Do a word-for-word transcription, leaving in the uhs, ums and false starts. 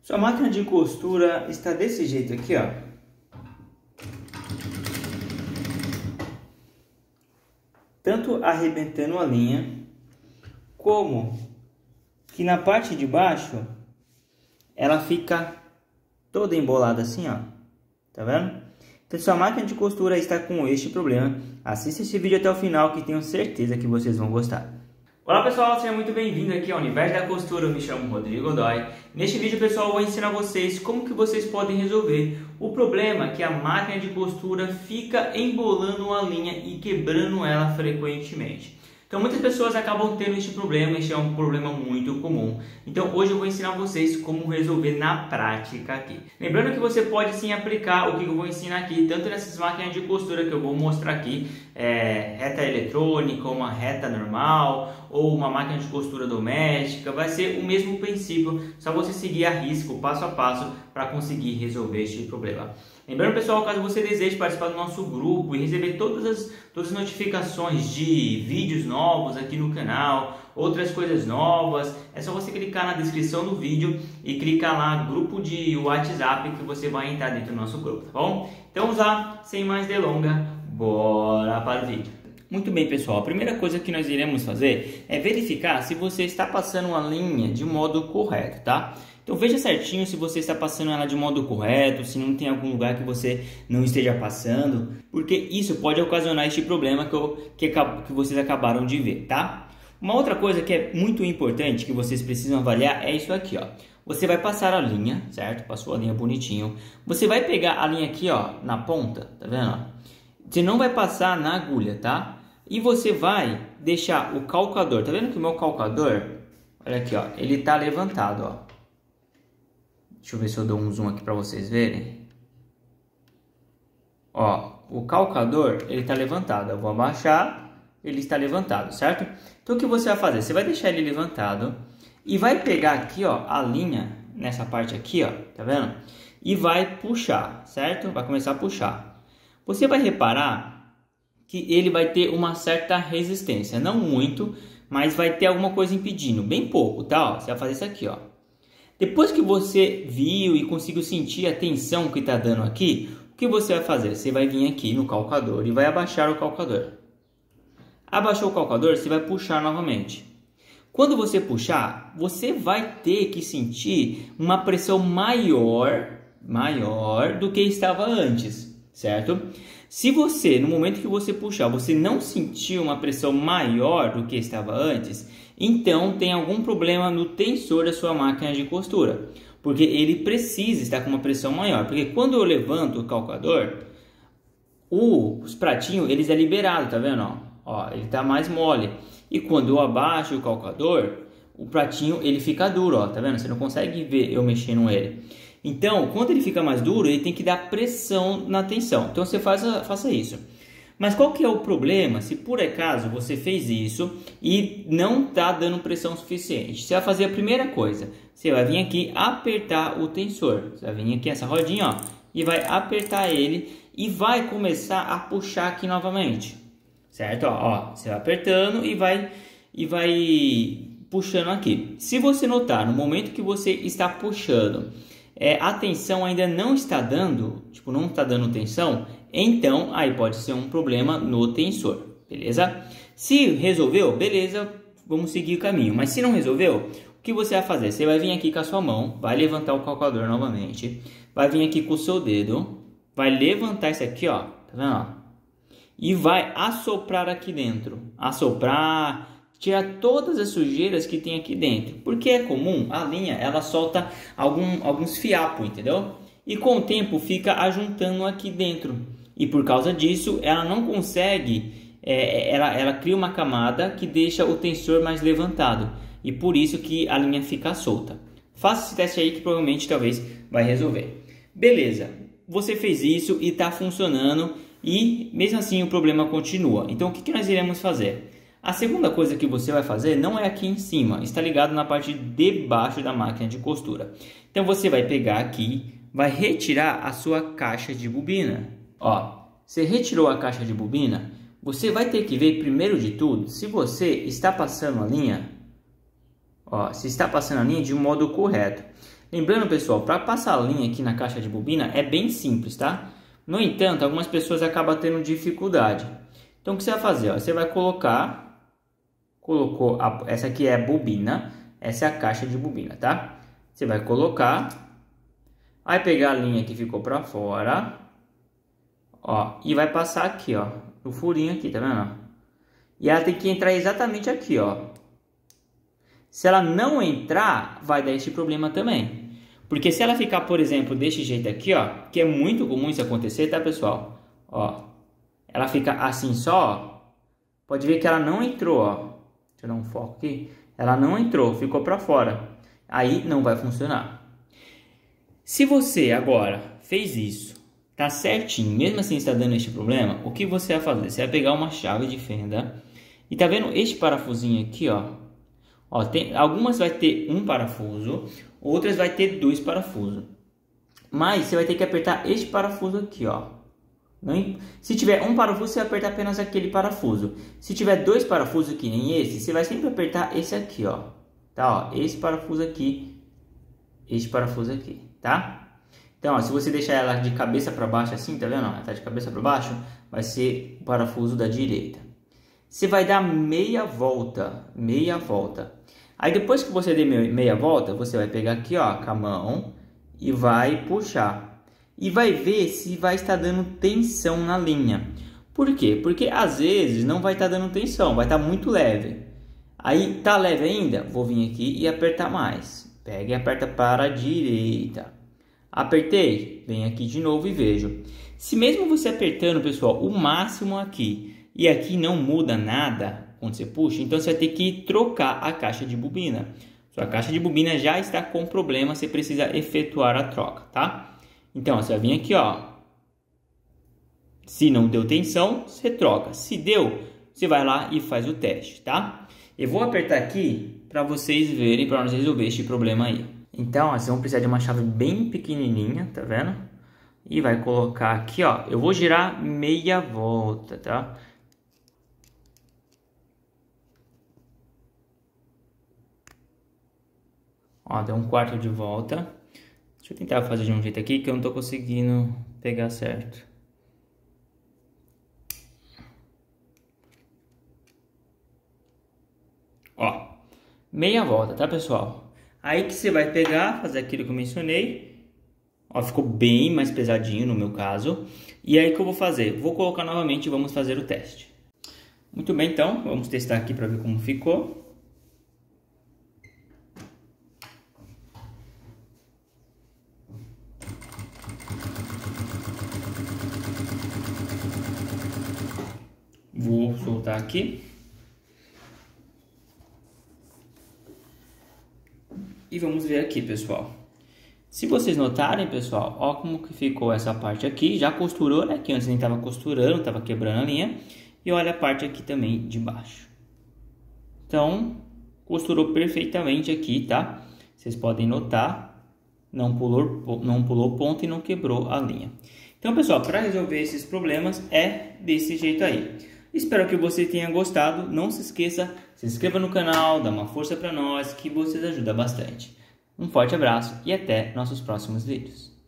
Sua máquina de costura está desse jeito aqui, ó. Tanto arrebentando a linha, como que na parte de baixo ela fica toda embolada assim, ó. Tá vendo? Então, sua máquina de costura está com este problema, assista esse vídeo até o final que tenho certeza que vocês vão gostar. Olá pessoal, seja muito bem-vindo aqui ao Universo da Costura, eu me chamo Rodrigo Godoy. Neste vídeo pessoal eu vou ensinar vocês como que vocês podem resolver o problema que a máquina de costura fica embolando a linha e quebrando ela frequentemente. Então muitas pessoas acabam tendo este problema, este é um problema muito comum. Então hoje eu vou ensinar vocês como resolver na prática aqui. Lembrando que você pode sim aplicar o que eu vou ensinar aqui, tanto nessas máquinas de costura que eu vou mostrar aqui, é, reta eletrônica, uma reta normal, ou uma máquina de costura doméstica, vai ser o mesmo princípio, só você seguir a risco, passo a passo, para conseguir resolver este problema. Lembrando pessoal, caso você deseje participar do nosso grupo e receber todas as, todas as notificações de vídeos novos aqui no canal, outras coisas novas, é só você clicar na descrição do vídeo e clicar lá no grupo de WhatsApp que você vai entrar dentro do nosso grupo, tá bom? Então vamos lá, sem mais delongas, bora para o vídeo. Muito bem pessoal, a primeira coisa que nós iremos fazer é verificar se você está passando uma linha de modo correto, tá? Então veja certinho se você está passando ela de modo correto, se não tem algum lugar que você não esteja passando, porque isso pode ocasionar este problema que, eu, que, que vocês acabaram de ver, tá? Uma outra coisa que é muito importante que vocês precisam avaliar é isso aqui, ó. Você vai passar a linha, certo? Passou a linha bonitinho. Você vai pegar a linha aqui, ó, na ponta, tá vendo? Você não vai passar na agulha, tá? E você vai deixar o calcador, tá vendo que o meu calcador, olha aqui, ó, ele tá levantado, ó. Deixa eu ver se eu dou um zoom aqui para vocês verem. Ó, o calcador, ele tá levantado. Eu vou abaixar, ele está levantado, certo? Então o que você vai fazer? Você vai deixar ele levantado e vai pegar aqui, ó, a linha nessa parte aqui, ó, tá vendo? E vai puxar, certo? Vai começar a puxar. Você vai reparar que ele vai ter uma certa resistência, não muito, mas vai ter alguma coisa impedindo, bem pouco, tá? Ó, você vai fazer isso aqui, ó. Depois que você viu e conseguiu sentir a tensão que está dando aqui, o que você vai fazer? Você vai vir aqui no calcador e vai abaixar o calcador. Abaixou o calcador, você vai puxar novamente. Quando você puxar, você vai ter que sentir uma pressão maior, maior do que estava antes, certo? Se você, no momento que você puxar, você não sentiu uma pressão maior do que estava antes, então tem algum problema no tensor da sua máquina de costura, porque ele precisa estar com uma pressão maior, porque quando eu levanto o calcador, o, os pratinhos, eles é liberado, tá vendo? Ó, ó, ele tá mais mole, e quando eu abaixo o calcador, o pratinho ele fica duro, ó, tá vendo? Você não consegue ver eu mexendo ele. Então, quando ele fica mais duro, ele tem que dar pressão na tensão. Então, você faça, faça isso. Mas qual que é o problema se por acaso você fez isso e não está dando pressão suficiente? Você vai fazer a primeira coisa. Você vai vir aqui apertar o tensor. Você vai vir aqui essa rodinha, ó, e vai apertar ele e vai começar a puxar aqui novamente. Certo? Ó, ó, você vai apertando e vai, e vai puxando aqui. Se você notar, no momento que você está puxando, É, a tensão ainda não está dando, tipo, não está dando tensão, então aí pode ser um problema no tensor, beleza? Se resolveu, beleza, vamos seguir o caminho. Mas se não resolveu, o que você vai fazer? Você vai vir aqui com a sua mão, vai levantar o calcador novamente, vai vir aqui com o seu dedo, vai levantar isso aqui, ó, tá vendo? E vai assoprar aqui dentro, assoprar, tirar todas as sujeiras que tem aqui dentro, porque é comum, a linha ela solta algum, alguns fiapos, entendeu? E com o tempo fica ajuntando aqui dentro, e por causa disso ela não consegue, é, ela, ela cria uma camada que deixa o tensor mais levantado, e por isso que a linha fica solta. Faça esse teste aí que provavelmente talvez vai resolver. Beleza, você fez isso e está funcionando, e mesmo assim o problema continua. Então o que, que nós iremos fazer? A segunda coisa que você vai fazer não é aqui em cima, está ligado na parte de baixo da máquina de costura. Então você vai pegar aqui, vai retirar a sua caixa de bobina. Ó, você retirou a caixa de bobina, você vai ter que ver primeiro de tudo se você está passando a linha, ó, se está passando a linha de um modo correto. Lembrando, pessoal, para passar a linha aqui na caixa de bobina é bem simples, tá? No entanto, algumas pessoas acabam tendo dificuldade. Então, o que você vai fazer? Ó? Você vai colocar, colocou, a, essa aqui é a bobina, essa é a caixa de bobina, tá? Você vai colocar, vai pegar a linha que ficou para fora, ó, e vai passar aqui, ó, no furinho aqui, tá vendo? E ela tem que entrar exatamente aqui, ó. Se ela não entrar, vai dar esse problema também. Porque se ela ficar, por exemplo, desse jeito aqui, ó, que é muito comum isso acontecer, tá, pessoal? Ó, ela fica assim só, ó, pode ver que ela não entrou, ó. Deixa eu dar um foco aqui. Ela não entrou, ficou para fora. Aí não vai funcionar. Se você agora fez isso, tá certinho, mesmo assim está dando este problema, o que você vai fazer? Você vai pegar uma chave de fenda e tá vendo este parafusinho aqui, ó? Ó, tem, algumas vai ter um parafuso, outras vai ter dois parafusos. Mas você vai ter que apertar este parafuso aqui, ó. Não, se tiver um parafuso, você vai apertar apenas aquele parafuso. Se tiver dois parafusos que nem esse, você vai sempre apertar esse aqui, ó. Tá, ó, esse parafuso aqui, este parafuso aqui, tá? Então, ó, se você deixar ela de cabeça para baixo assim, tá vendo? Ela tá de cabeça para baixo, vai ser o parafuso da direita. Você vai dar meia volta, meia volta. Aí depois que você der meia volta, você vai pegar aqui, ó, com a mão e vai puxar. E vai ver se vai estar dando tensão na linha. Por quê? Porque às vezes não vai estar dando tensão, vai estar muito leve. Aí tá leve ainda? Vou vir aqui e apertar mais. Pega e aperta para a direita. Apertei, vem aqui de novo e vejo. Se mesmo você apertando, pessoal, o máximo aqui e aqui não muda nada quando você puxa, então você vai ter que trocar a caixa de bobina. Sua caixa de bobina já está com problema, você precisa efetuar a troca, tá? Então, ó, você vai vir aqui, ó. Se não deu tensão, você troca. Se deu, você vai lá e faz o teste, tá? Eu vou apertar aqui para vocês verem, para nós resolver este problema aí. Então, ó, vocês vão precisar de uma chave bem pequenininha, tá vendo? E vai colocar aqui, ó. Eu vou girar meia volta, tá? Ó, deu um quarto de volta. Deixa eu tentar fazer de um jeito aqui que eu não tô conseguindo pegar certo. Ó, meia volta, tá, pessoal? Aí que você vai pegar, fazer aquilo que eu mencionei. Ó, ficou bem mais pesadinho no meu caso. E aí que eu vou fazer? Vou colocar novamente e vamos fazer o teste. Muito bem, então, vamos testar aqui para ver como ficou. Vou soltar aqui. E vamos ver aqui, pessoal. Se vocês notarem, pessoal, ó como que ficou essa parte aqui. Já costurou, né? Que antes nem estava costurando, estava quebrando a linha. E olha a parte aqui também de baixo. Então, costurou perfeitamente aqui, tá? Vocês podem notar, não pulou, não pulou ponto e não quebrou a linha. Então, pessoal, para resolver esses problemas é desse jeito aí. Espero que você tenha gostado. Não se esqueça, se inscreva no canal, dá uma força para nós, que vocês ajudam bastante. Um forte abraço e até nossos próximos vídeos.